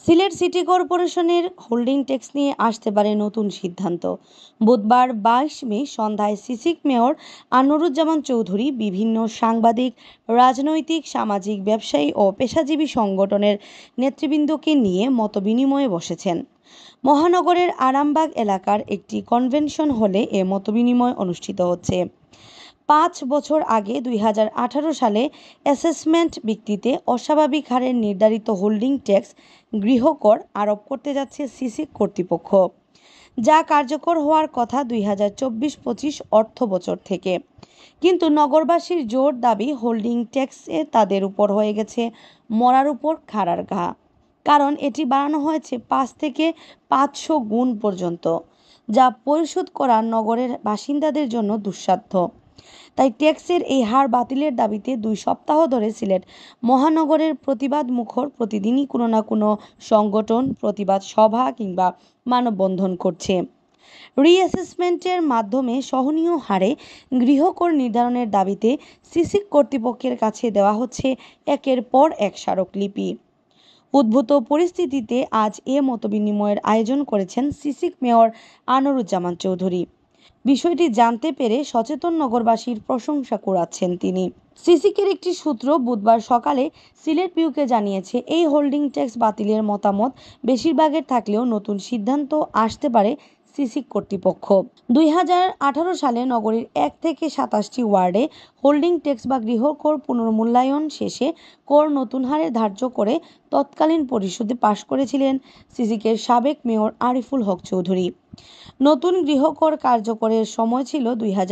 Sylhet city কর্পোরেশনের holding tax নিয়ে আসতে পারে নতুন সিদ্ধান্ত। বুধবার 22 মে সন্ধ্যায় সিসিক মেয়র আনোয়ারুজ্জামান চৌধুরী বিভিন্ন সাংবাদিক, রাজনৈতিক, সামাজিক, ব্যবসায়ী ও পেশাজীবী সংগঠনের নেতৃবৃন্দকে নিয়ে মতবিনিময়ে বসেছেন। মহানগরের আরামবাগ এলাকার একটি কনভেনশন হলে এ মতবিনিময় অনুষ্ঠিত হচ্ছে। ৫ বছর আগে ২০১৮ সালে অ্যাসেসমেন্ট ভিত্তিতে অস্বাভাবিক হারে নির্ধারিত হোল্ডিং ট্যাক্স গৃহকর আরোপ করতে যাচ্ছে সিসিক কর্তৃপক্ষ, যা কার্যকর হওয়ার কথা ২০২৪-২৫ অর্থবছর থেকে। কিন্তু নগরবাসীর জোর দাবি, হোল্ডিং ট্যাক্সে তাদের উপর হয়ে গেছে মরার উপর খাড়ার ঘা। কারণ এটি বাড়ানো হয়েছে ৫ থেকে ৫০০ গুণ পর্যন্ত, যা পরিশোধ করা নগরের বাসিন্দাদের জন্য দুঃসাধ্য। তাই ট্যাক্সের এই হার বাতিলের দাবিতে ২ সপ্তাহ ধরে সিলেট মহানগরের প্রতিবাদ মুখর প্রতিদিনই কোনো না কোনো সংগঠন প্রতিবাদ সভা কিংবা মানববন্ধন করছে। রিঅ্যাসেসমেন্টের মাধ্যমে সহনীয় হারে গৃহকর নির্ধারণের দাবিতে সিসিক কর্তৃপক্ষের কাছে দেওয়া হচ্ছে একের পর এক স্মারকলিপি। উদ্ভূত পরিস্থিতিতে আজ এ মতবিনিময়ের আয়োজন করেছেন সিসিক মেয়র আনোয়ারুজ্জামান চৌধুরী। বিষয়টি জানতে পেরে সচেতন নগরবাসীর প্রশংসা কুড়াচ্ছেন তিনি। সিসিকের একটি সূত্র বুধবার সকালে সিলেট বিউকে জানিয়েছে, এই হোল্ডিং ট্যাক্স বাতিলের মতামত বেশিরভাগের থাকলেও নতুন সিদ্ধান্ত আসতে পারে সিসিক কর্তৃপক্ষ। ২০১৮ সালে নগরীর ১ থেকে ২৭টি ওয়ার্ডে হোল্ডিং ট্যাক্স বা গৃহকর পুনর্মূল্যায়ন শেষে কর নতুন হারে ধার্য করে তৎকালীন পরিষদে পাশ করেছিলেন সিসিকের সাবেক মেয়র আরিফুল হক চৌধুরী। নতুন গৃহকর কার্যকরের সময় ছিল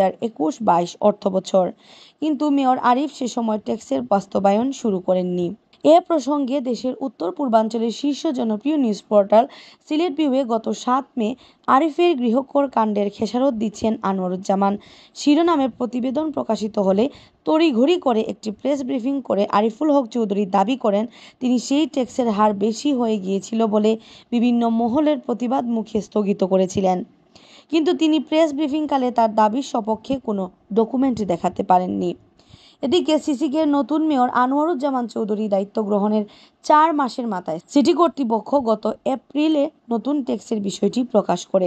২০২১-২২ অর্থবছর, কিন্তু মেয়র আরিফ সে সময় ট্যাক্সের বাস্তবায়ন শুরু করেননি। এ প্রসঙ্গে দেশের উত্তর পূর্বাঞ্চলের শীর্ষ জনপ্রিয় নিউজ পোর্টাল সিলেট ভিউয়ে গত ৭ মে আরিফের গৃহকর কাণ্ডের খেসারত দিচ্ছেন আনোয়ারুজ্জামান শিরোনামে প্রতিবেদন প্রকাশিত হলে তড়িঘড়ি করে একটি প্রেস ব্রিফিং করে আরিফুল হক চৌধুরী দাবি করেন, তিনি সেই ট্যাক্সের হার বেশি হয়ে গিয়েছিল বলে বিভিন্ন মহলের প্রতিবাদ মুখে স্থগিত করেছিলেন। কিন্তু তিনি প্রেস ব্রিফিংকালে তার দাবির সপক্ষে কোনো ডকুমেন্ট দেখাতে পারেননি। এদিকে সিসিকের নতুন মেয়র আনোয়ারুজ্জামান চৌধুরী দায়িত্ব গ্রহণের ৪ মাসের মাথায় সিটি কর্তৃপক্ষ গত এপ্রিলে নতুন ট্যাক্সের বিষয়টি প্রকাশ করে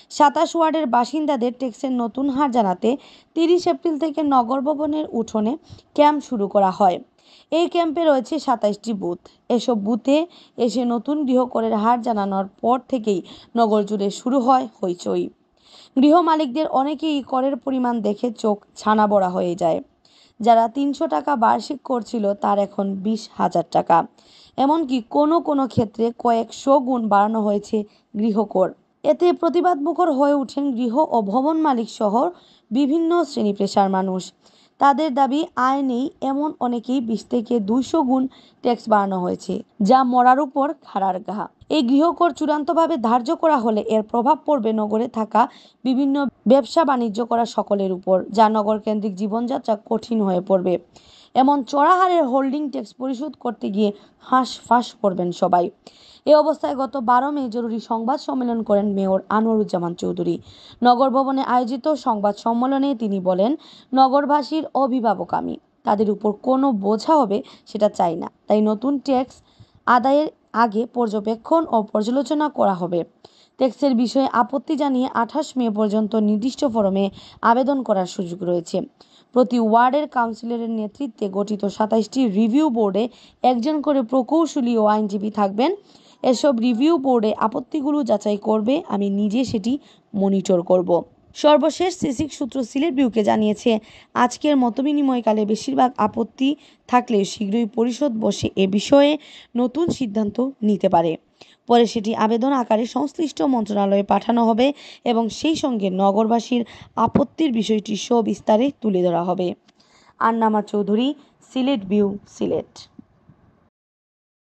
২৭ ওয়ার্ডের বাসিন্দাদের ট্যাক্সের নতুন হার জানাতে ৩০ এপ্রিল থেকে নগর ভবনের উঠোনে ক্যাম্প শুরু করা হয়। এই ক্যাম্পে রয়েছে ২৭টি বুথ। এসব বুথে এসে নতুন গৃহকরের হার জানানোর পর থেকেই নগর জুড়ে শুরু হয় হইচই। গৃহ মালিকদের অনেকেই করের পরিমাণ দেখে চোখ ছানা বড়া হয়ে যায়। যারা ৩০০ টাকা বার্ষিক কর ছিল তার এখন ২০,০০০ টাকা। এমনকি কোনো ক্ষেত্রে কয়েকশো গুণ বাড়ানো হয়েছে গৃহকর। এতে প্রতিবাদমুখর হয়ে ওঠেন গৃহ ও ভবন মালিক সহ বিভিন্ন শ্রেণী পেশার মানুষ। তাদের দাবি, আয় নেই এমন অনেকেই ২০ থেকে ২০০ গুণ ট্যাক্স বাড়ানো হয়েছে, যা মরার উপর খাড়ার ঘা। এই গৃহকর চূড়ান্তভাবে ধার্য করা হলে এর প্রভাব পড়বে নগরে থাকা বিভিন্ন ব্যবসা বাণিজ্য করা সকলের উপর, যা নগর কেন্দ্রিক জীবনযাত্রা কঠিন হয়ে পড়বে। এমন চড়া হারের হোল্ডিং ট্যাক্স পরিশোধ করতে গিয়ে হাঁসফাঁস করবেন সবাই। এ অবস্থায় গত ১২ মে জরুরি সংবাদ সম্মেলন করেন মেয়র আনোয়ারুজ্জামান চৌধুরী। নগর ভবনে আয়োজিত সংবাদ সম্মেলনে তিনি বলেন, নগরবাসীর অভিভাবক আমি, তাদের উপর কোনো বোঝা হবে সেটা চাই না। তাই নতুন ট্যাক্স আদায়ের আগে পর্যবেক্ষণ ও পর্যালোচনা করা হবে। ট্যাক্সের বিষয়ে আপত্তি জানিয়ে ২৮ মে পর্যন্ত নির্দিষ্ট ফরমে আবেদন করার সুযোগ রয়েছে। প্রতি ওয়ার্ডের কাউন্সিলরের নেতৃত্বে গঠিত ২৭টি রিভিউ বোর্ডে একজন করে প্রকৌশলী ও আইনজীবী থাকবেন। এসব রিভিউ বোর্ডে আপত্তিগুলো যাচাই করবে, আমি নিজে সেটি মনিটর করব। সর্বশেষ সিসিক সূত্র সিলেট ভিউকে জানিয়েছে, আজকের মতবিনিময়কালে বেশিরভাগ আপত্তি থাকলেও শীঘ্রই পরিষদ বসে এ বিষয়ে নতুন সিদ্ধান্ত নিতে পারে। পরে সেটি আবেদন আকারে সংশ্লিষ্ট মন্ত্রণালয়ে পাঠানো হবে এবং সেই সঙ্গে নগরবাসীর আপত্তির বিষয়টি সবিস্তারে তুলে ধরা হবে। আন্নামা চৌধুরী, সিলেট ভিউ, সিলেট।